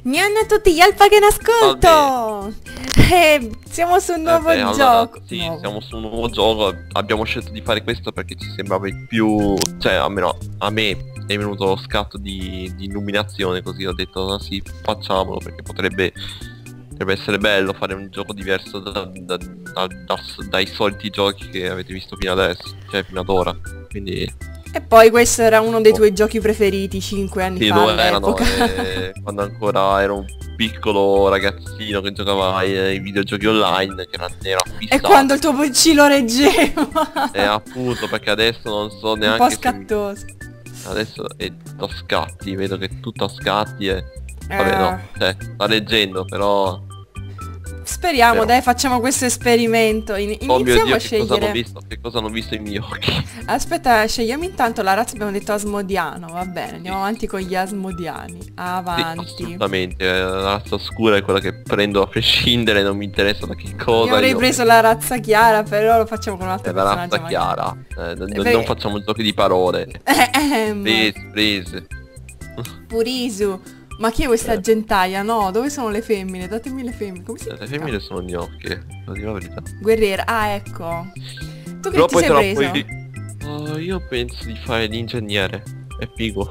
Nianne a tutti gli alfa che in ascolto! Siamo su un nuovo gioco. Sì, siamo su un nuovo gioco. Abbiamo scelto di fare questo perché ci sembrava il più... Cioè, almeno a me è venuto lo scatto di illuminazione, così ho detto, no, sì, facciamolo perché potrebbe essere bello fare un gioco diverso dai soliti giochi che avete visto fino adesso, cioè fino ad ora. Quindi... E poi questo era uno dei tuoi giochi preferiti 5 anni sì, fa lo erano, all'epoca. quando ancora ero un piccolo ragazzino che giocava ai videogiochi online, che era E fissato. quando il tuo PC lo reggeva. Appunto, perché adesso non so Un neanche po' se scattoso. adesso è tutto a scatti, vedo che è tutto a scatti e... Vabbè no, cioè, sta leggendo, però... Speriamo, dai, facciamo questo esperimento. Oh mio Iniziamo Dio, a che cosa hanno scegliere. visto? Che cosa hanno visto i miei occhi? Aspetta, scegliamo intanto la razza, abbiamo detto Asmodiano, va bene, andiamo avanti con gli Asmodiani. Sì, Avanti. assolutamente, la razza scura è quella che prendo a prescindere, non mi interessa da che cosa. Io avrei preso la razza chiara, però lo facciamo con un altro È la personaggio razza magari. chiara, non facciamo giochi di parole. Please. Purisu. Ma chi è questa gentaia? No, dove sono le femmine? Datemi le femmine. Come si Le chiama? femmine sono gnocche, lo dico la verità. Guerriera. Ah, ecco. Tu che Però ti poi sei però preso? Oh, io penso di fare l'ingegnere. È figo.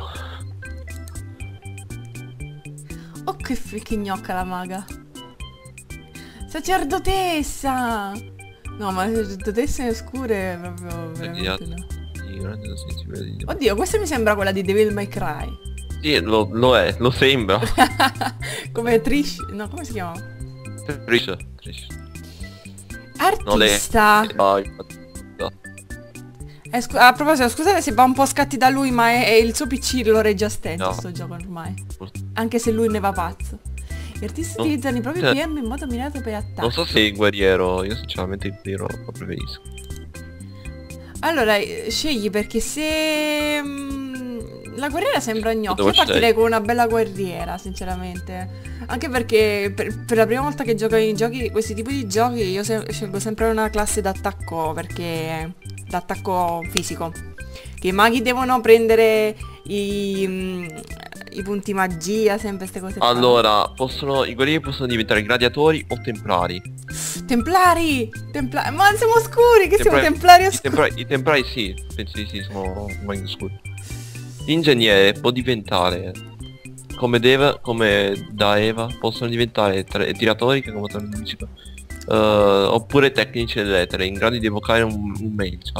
Oh, che gnocca la maga. Sacerdotessa! No, ma le sacerdotesse oscure proprio veramente no. Oddio, questa mi sembra quella di Devil May Cry. Sì, lo è, lo sembra. Come Trish. No, come si chiama? Trish. Artista. A proposito, scusate se va un po' a scatti da lui, ma è il suo PC lo regge a stento sto gioco ormai. Anche se lui ne va pazzo. Gli artisti utilizzano i propri PM in modo mirato per attacchi. Non so se il guerriero, io sinceramente il guerriero lo preferisco. Allora, scegli perché se... la guerriera sembra gnocca. Io partirei con una bella guerriera, sinceramente. Anche perché per la prima volta che gioco in giochi, questi tipi di giochi, io scelgo sempre una classe d'attacco, perché... d'attacco fisico. Che i maghi devono prendere i punti magia, sempre queste cose qua. Allora, i guerrieri possono diventare gladiatori o templari. Templari! Ma siamo oscuri! Che siamo templari oscuri? I templari sì, penso di sì, sono maghi oscuri. L'ingegnere può diventare come da Eva, possono diventare tiratori che come oppure tecnici dell'etere in grado di evocare un mage.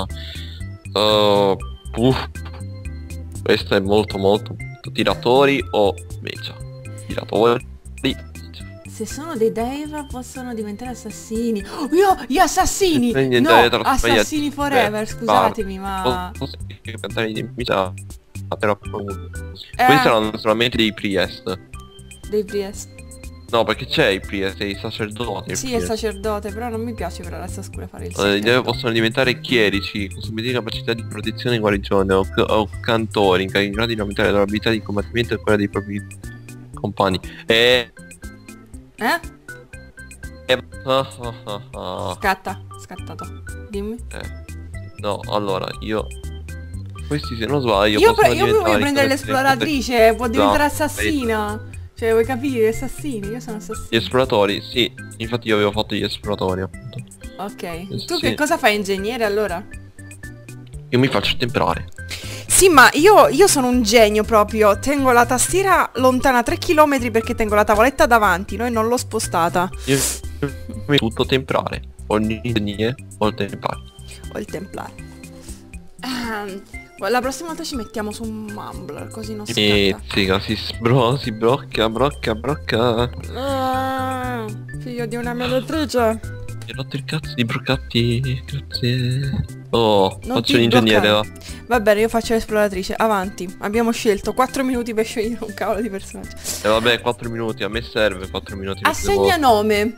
Questo è molto tiratori o mage. Tiratori. Se sono dei Deva possono diventare assassini. Oh, gli assassini! No, assassini forever, scusatemi, ma... Questi saranno naturalmente dei priest. Dei priest. No, perché c'è il priest, è il sacerdote. Sì, è il sacerdote, però non mi piace per la razza scura fare il I Deva possono diventare chierici, con subito capacità di protezione e guarigione, o cantori, in grado di aumentare la loro abilità di combattimento e quella dei propri compagni. Scattato. Dimmi. No, allora, questi se non sbaglio io voglio prendere l'esploratrice, può diventare assassina. Cioè, vuoi capire, assassini? Io sono assassino. Gli esploratori, sì. Infatti io avevo fatto gli esploratori, appunto. Ok. Tu che cosa fai, ingegnere, allora? Io mi faccio temprare. Sì, ma io sono un genio proprio. Tengo la tastiera lontana 3 km perché tengo la tavoletta davanti, no? E non l'ho spostata. Io mi tutto temprare. O l'ingegnere o il templare. O il templare. La prossima volta ci mettiamo su un Mumbler, così non scatta. Si brocca. Figlio di una mediatrice. Mi ho rotto il cazzo di broccati. Grazie. Oh, non faccio l'ingegnere, va. Va bene, io faccio l'esploratrice. Avanti. Abbiamo scelto 4 minuti per scegliere un cavolo di personaggio. E vabbè, 4 minuti, a me serve 4 minuti. Assegna nome.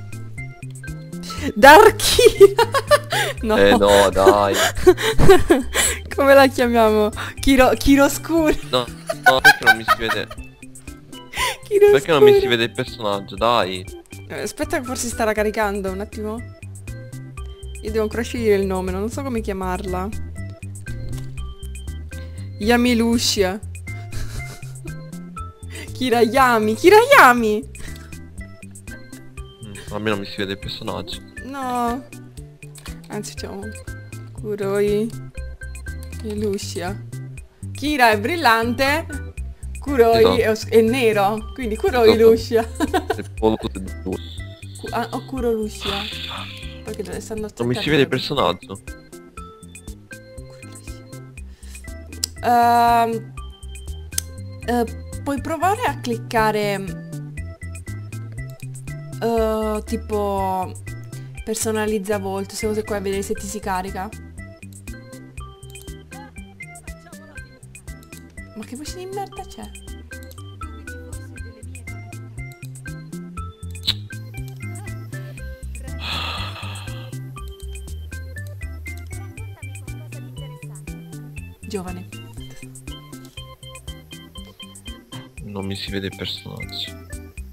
Darkina. No. No, dai. Come la chiamiamo? Chiaroscuro. No, perché non mi si vede? Perché non mi si vede il personaggio, dai. Aspetta che forse starà caricando, un attimo. Io devo ancora scegliere il nome, non so come chiamarla. Yamilucia. Kirayami, Kirayami! Almeno mi si vede il personaggio. No. Anzi facciamo Kuroi e Lucia. Kira è brillante, Kuroi è nero, quindi Kuroi Lucia. O Kuro Lucia. Perché stanno non mi si vede il personaggio. Puoi provare a cliccare tipo personalizza volto, se cose qua a vedere se ti si carica. Ma che voce di merda c'è? Giovane. Non mi si vede il personaggio.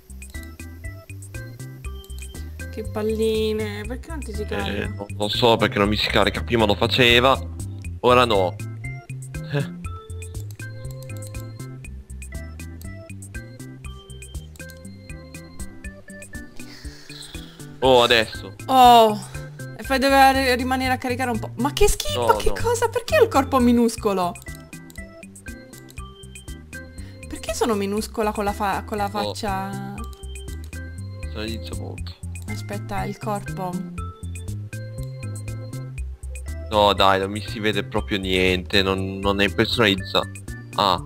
Che palline, perché non ti si carica? Non lo so perché non mi si carica, prima lo faceva, ora no. Oh, adesso. Oh, e fai dover rimanere a caricare un po'. Ma che schifo, No, che no. cosa? Perché ho il corpo minuscolo? Perché sono minuscola con la faccia? Personalizza molto. Aspetta, il corpo. No dai, non mi si vede proprio niente, non è personalizza. Ah.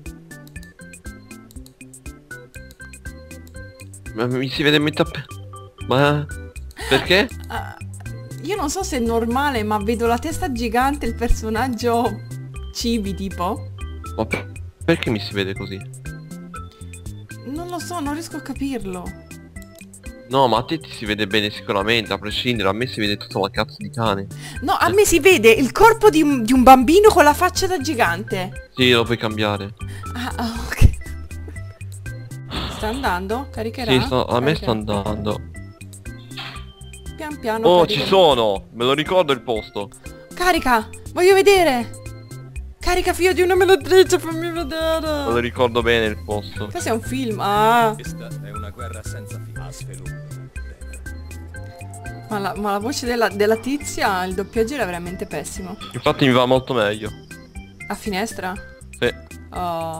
Ma mi si vede metà ma perché? Io non so se è normale, ma vedo la testa gigante, il personaggio cibi tipo. Ma perché mi si vede così? Non lo so, non riesco a capirlo. No, ma a te ti si vede bene sicuramente, a prescindere, a me si vede tutta la cazzo di cane. No, a me si vede il corpo di un bambino con la faccia da gigante. Sì, lo puoi cambiare. Ok. Sta andando? Caricherà? Sì, a me sta Caricherà. andando. Pian piano. Oh, carica. ci sono! Me lo ricordo il posto. Carica! Voglio vedere! Carica figlio di una melodrice, fammi Me lo vedere! ricordo bene il posto. Questo è un film, ah! Questa è una guerra senza fine. Ma la voce della tizia, il doppiaggio era veramente pessimo. Infatti mi va molto meglio. A finestra? Sì. Oh.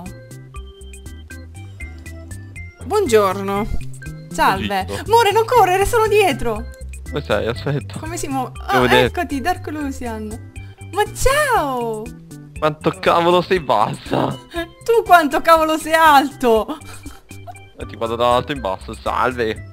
Buongiorno. Salve. Buongiorno. Amore, non correre, sono dietro. Dove sei? Aspetta. Come si muove? Devo Ah, vedere. eccoti, Dark Lucian. Ma ciao! Quanto cavolo sei bassa? Tu quanto cavolo sei alto! Ti vado da alto in basso, salve.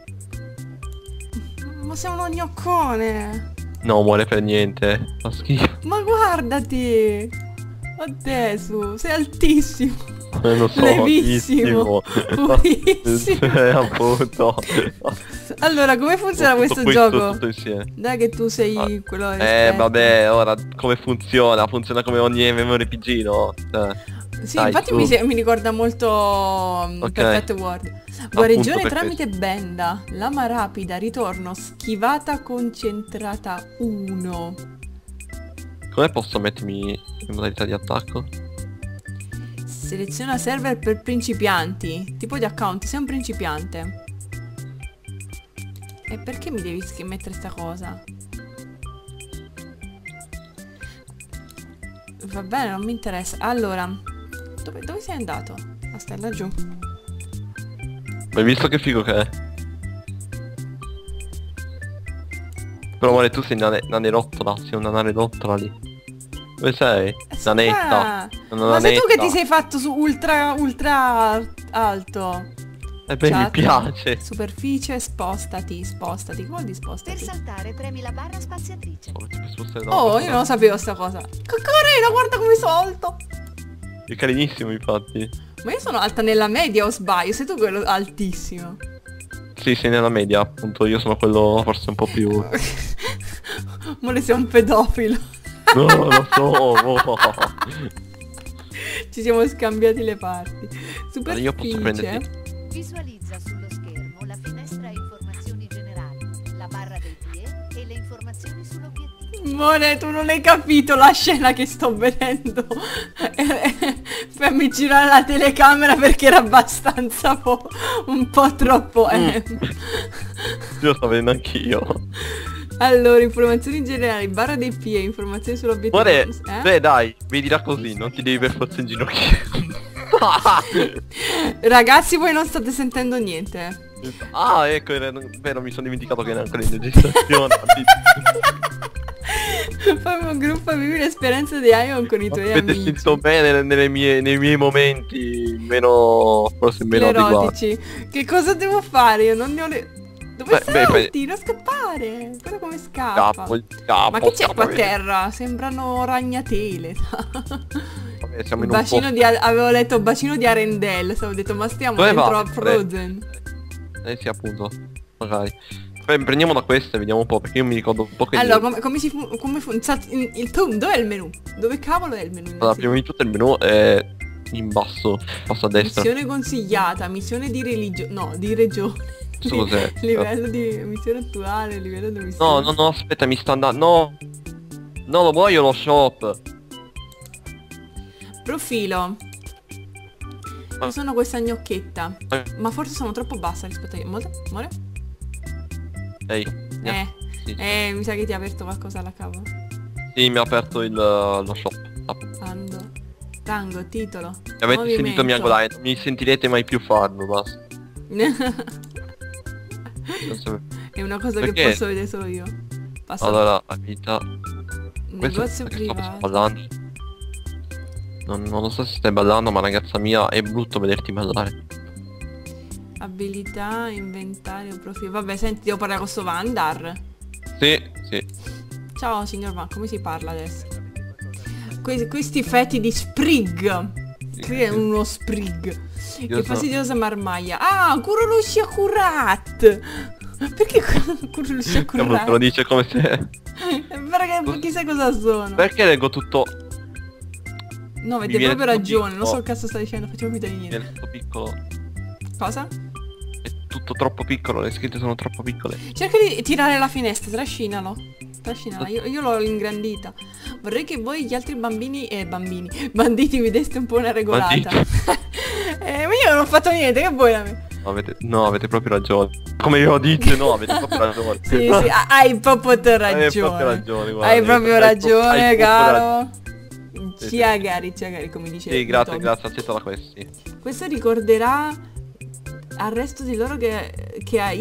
Ma sei uno gnoccone! No, muore per niente. Fa schifo. Ma guardati! Adesso, sei altissimo! Lo so, Levissimo! Purissimo! Appunto. Allora, come funziona Tutto questo questo, gioco? tutto insieme. Dai che tu sei quello esperto. Vabbè, ora come funziona? Funziona come ogni MMORPG, no? Sì, Dai, infatti su. mi ricorda molto Perfect World. Guarigione per tramite benda, lama rapida, ritorno, schivata concentrata 1. Come posso mettermi in modalità di attacco? Seleziona server per principianti. Tipo di account, sei un principiante. E perché mi devi mettere sta cosa? Va bene, non mi interessa. Allora, dove sei andato? Ah, stai laggiù. Ma hai visto che figo che è? Però amore, tu sei nanerottola, sei una nanerottola lì. Dove sei? Nanetta. Ma sei tu che ti sei fatto su ultra alto. E beh, mi Chat. piace. Superficie, spostati. Che vuol dire Per spostati? saltare premi la barra spaziatrice. Oh, io non lo sapevo sta cosa. Che carina, guarda come salto. È carinissimo infatti. Ma io sono alta nella media o sbaglio? Sei tu quello altissimo. Sì, sei nella media, appunto, io sono quello forse un po' più... Mole sei un pedofilo. No, lo so, no. Ci siamo scambiati le parti. Ma io posso prenderti... Superficie. Visualizza sullo schermo la finestra informazioni generali, la barra dei PIE e le informazioni sull'obiettivo. More, tu non hai capito la scena che sto vedendo. Fammi girare la telecamera perché era abbastanza un po' troppo. Io lo sto vedendo anch'io. Allora, informazioni generali, barra dei PIE, informazioni sull'obiettivo. More, beh dai, vedila così, non ti devi per forza inginocchiare. Ragazzi, voi non state sentendo niente. Ah, ecco, vero, mi sono dimenticato che era ancora in registrazione. Fai un gruppo, vivi l'esperienza di Ion con i tuoi Avete amici. sentito bene nei miei momenti meno, forse meno adeguati. Erotici. Che cosa devo fare? Io non ne ho le... Dove Beh, salti? Non scappare. Guarda come scappa. Scappo, Ma che c'è qua a vedi? terra? Sembrano ragnatele. Vabbè, siamo in un Bacino posto. di... Avevo letto bacino di Arendelle. Stavo detto, ma stiamo Dove dentro va? a Frozen. Sì, appunto. Magari. Poi prendiamo da questa e vediamo un po', perché io mi ricordo un po' che... Allora, come funziona? Dov'è il menu? Dove cavolo è il menu? Allora, prima di tutto il menu è in basso a destra. Missione consigliata, missione di religione. No, di regione. Questo cos'è? Livello di missione attuale, livello di missione. No, aspetta, mi sta andando... No! No, lo voglio lo shop! Profilo. Io sono questa gnocchetta. Ma forse sono troppo bassa rispetto a... Amore? Ehi. Sì. Mi sa che ti ha aperto qualcosa alla cavo. Sì, mi ha aperto lo shop. Tango, titolo. Avete sentito mia gola, non mi sentirete mai più farlo, basta. È una cosa Perché? che posso vedere solo io. Passa Allora, abilità. negozio Questo perché stavo privato. ballando. Non lo so se stai ballando, ma ragazza mia, è brutto vederti ballare. Abilità, inventario, profilo. Vabbè, senti, devo parlare con sto Vandar. Sì. Ciao signor Van, come si parla adesso? Questi fetti di sprig. Che è uno sprig. Che fastidiosa marmaglia. Ah, Kurulusci Akkurat. Perché Kurulusci Te lo Akkurat? dice come se... Perché chissà cosa sono. Perché leggo tutto... No, Mi avete viene proprio tutto ragione, non so piccolo. che cazzo sta dicendo, facciamo finta di niente. È tutto piccolo. Cosa? È tutto troppo piccolo, le scritte sono troppo piccole. Cerca di tirare la finestra, trascinalo. Trascinala, io l'ho ingrandita. Vorrei che voi gli altri banditi mi deste un po' una regolata. Ma io non ho fatto niente, che vuoi da me? No, avete proprio ragione. Come io dico, no, avete proprio ragione. Sì, hai proprio ragione. Hai proprio ragione, guarda. Hai proprio ragione, hai caro. Sì. Ciagari, come dice. Sì, grazie, Toby. grazie, accetta da questi. Questo ricorderà al resto di loro che a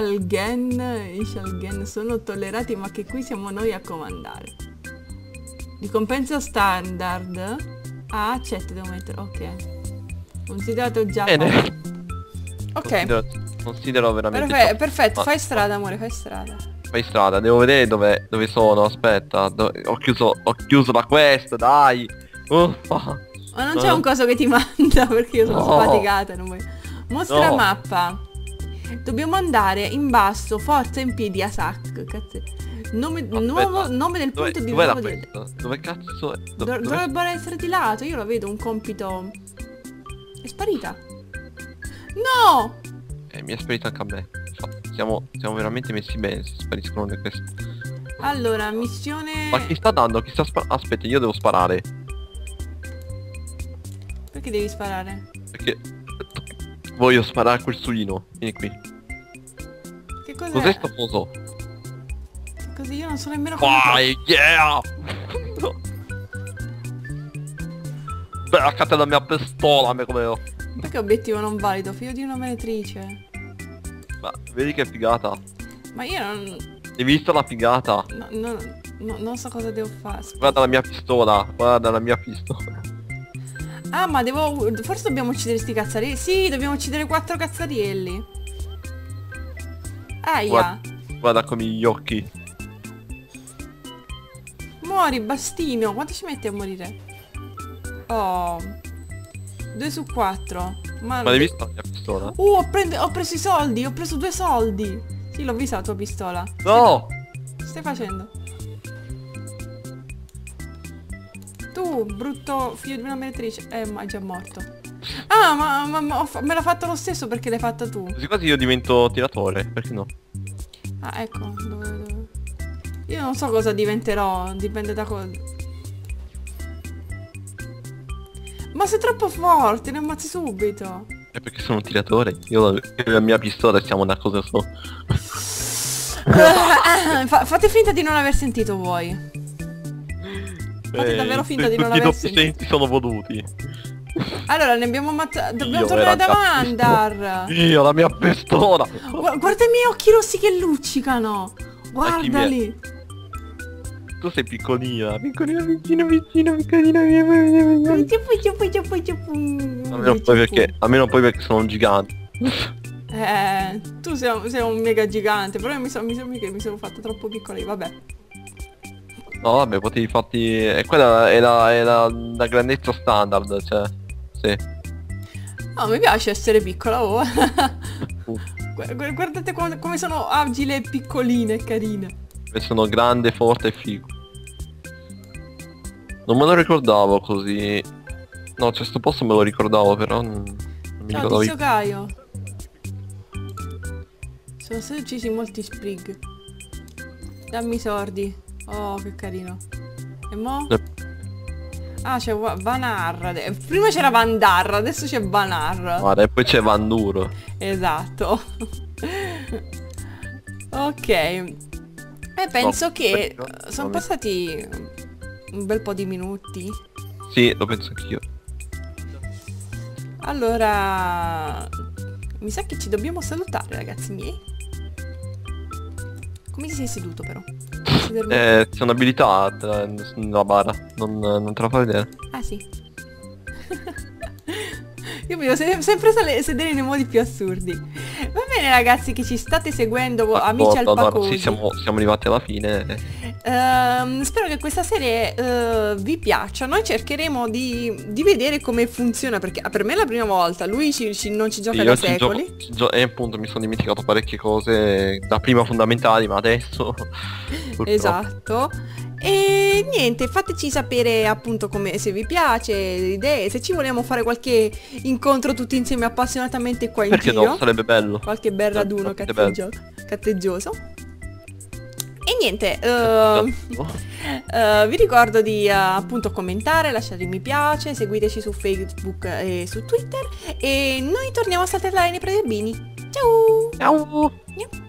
Ishalgen sono tollerati, ma che qui siamo noi a comandare. Ricompensa standard. Ah, accetta, devo mettere. Ok. Considerato già. Bene. Ok. Considero veramente... Perfetto, fai strada, amore, fai strada. Fai strada, devo vedere dove sono, aspetta. Ho chiuso la quest, dai. Uffa. Ma non c'è un coso che ti manda perché io sono sfaticata, non voglio. Mostra No. mappa. Dobbiamo andare in basso, forza in piedi, Asak. Cazzo. Nome del punto di Dov'è la nuovo. quest? Dove cazzo è? Dovrebbero essere di lato, io lo vedo un compito. È sparita. No! Mi è sparito anche a me. Siamo veramente messi bene se spariscono le queste. Allora, missione. Ma chi sta dando? Chi sta aspetta, io devo sparare. Perché devi sparare? Perché voglio sparare a quel suino. Vieni qui. Che cos'è? Cos'è sto coso? Così io non so nemmeno come. Vai, yeah! Beccate la mia pistola, me come ho. Perché obiettivo non valido? Figlio di una menetrice. Ma vedi che figata. Ma io non. Hai visto la figata? Non so cosa devo fare. Guarda la mia pistola. Guarda la mia pistola. Ah, ma devo... Forse dobbiamo uccidere sti cazzarielli. Sì, dobbiamo uccidere 4 cazzarielli. Aia. Guarda come gli occhi. Muori, bastino. Quanto ci metti a morire? Oh. 2 su 4. Ma l'hai vista la mia pistola? Ho preso i soldi. Ho preso 2 soldi. Sì, l'ho vista la tua pistola. No! Che stai facendo? Tu, brutto figlio di una meretrice. Ma è già morto. Ah, ma me l'ha fatto lo stesso perché l'hai fatta tu. Così quasi io divento tiratore, perché no? Ah, ecco. Dove? Io non so cosa diventerò, dipende da cosa. Ma sei troppo forte, ne ammazzi subito. È perché sono un tiratore. Io e la mia pistola siamo una cosa so. Fate finta di non aver sentito voi. Fate davvero finta di non aver sentito. I doppi sono voluti. Allora ne abbiamo ammazzato. Dobbiamo tornare da Mandar. Io, la mia pistola. Guarda i miei occhi rossi che luccicano. Guardali. Tu sei piccolina, piccolina, piccolina. Almeno poi perché sono un gigante. Tu sei un mega gigante, però mi sembra che mi sono fatta troppo piccola io, vabbè. No vabbè, potevi farti... quella è la grandezza standard, cioè... Sì. No, mi piace essere piccola, oh. Guardate come sono agile e piccoline e carine. Sono grande, forte e figo. Non me lo ricordavo così. No, cioè sto posto me lo ricordavo, però non mi Ciao, ricordavo. Tizio Caio. Sono stati uccisi molti sprig. Dammi i sordi. Oh, che carino. E mo? Ah, c'è Vanar. Prima c'era Vandar, adesso c'è Vanar. Guarda, e poi c'è Vanduro. Esatto. Ok. E penso che sono passati un bel po' di minuti. Sì, lo penso anch'io. Allora, mi sa che ci dobbiamo salutare, ragazzi miei. Come ti sei seduto però? C'è un'abilità nella bara, non te la fai vedere. Ah sì. Io mi devo sempre sedere nei modi più assurdi. Va bene ragazzi che ci state seguendo, amici alpacosi. Sì, siamo arrivati alla fine. Spero che questa serie vi piaccia. Noi cercheremo di vedere come funziona, perché per me è la prima volta. Lui non ci gioca da secoli. E appunto mi sono dimenticato parecchie cose, da prima fondamentali, ma adesso... Esatto. E niente, fateci sapere appunto come, se vi piace, le idee, se ci vogliamo fare qualche incontro tutti insieme appassionatamente qua in Perché giro. no, sarebbe bello. Qualche bel raduno catteggioso. E niente, vi ricordo di appunto commentare, lasciare mi piace, seguiteci su Facebook e su Twitter. E noi torniamo a saltellare nei prederbini. Ciao! Ciao!